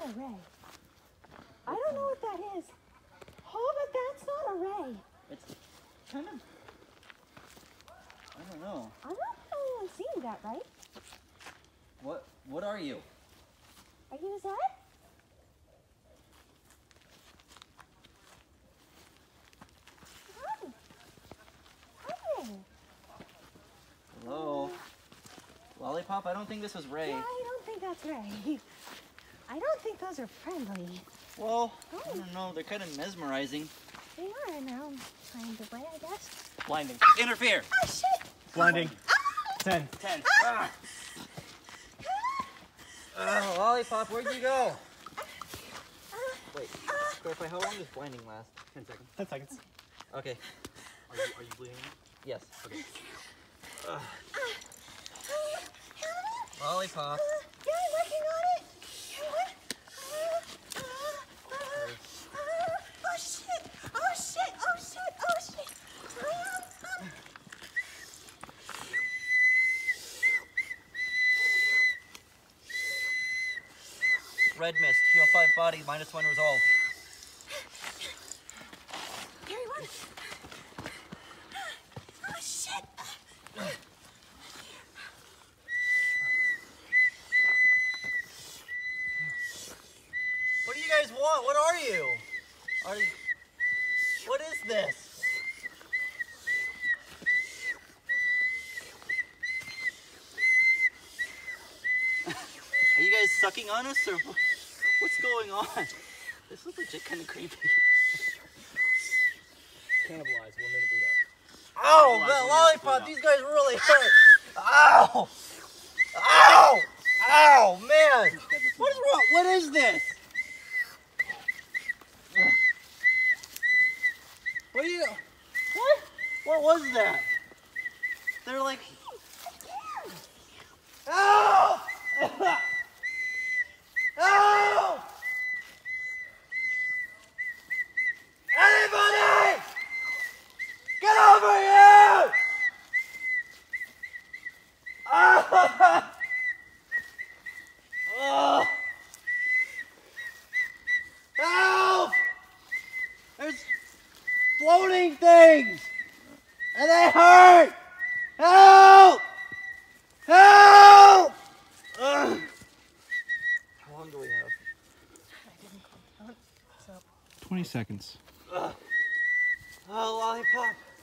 a ray. I don't know what that is. Oh, but that's not a ray. It's kind of, I don't know. I'm not the only one seeing that, right? What are you? Are you Zed? Hi. Hi there. Hello? Lollipop, I don't think this is Ray. Yeah, I don't think that's Ray. I don't think those are friendly. Well, I don't know, they're kind of mesmerizing. They are now. Kind of way, I guess. Blinding. Interfere! Oh, shit! Blinding. Ah! 10. 10. Ah. Oh, Lollipop, where'd you go? Wait, clarify, how long does blinding last? 10 seconds. 10 seconds. Okay. Are you bleeding? Yes. Okay. Lollipop. Yeah, I'm working on it. Oh shit! Oh shit! Oh shit! Oh shit! Red mist. Heal 5 body, -1 resolve. Carry one. Oh shit! What do you guys want? What are you? What is this? Are you guys sucking on us, or what's going on? This is legit kind of creepy. Cannibalize. 1 minute bleed out. Ow, the Lollipop, these guys really hurt. Ow! Ow! Ow, man! What is wrong? What is this? What are you? What was that? They're like. Ow! Ow! Anybody! Get over here! Ah! Oh! Help! There's floating things! And they hurt! Help! Help! Ugh. How long do we have? I didn't count, so. 20 seconds. Oh, Lollipop.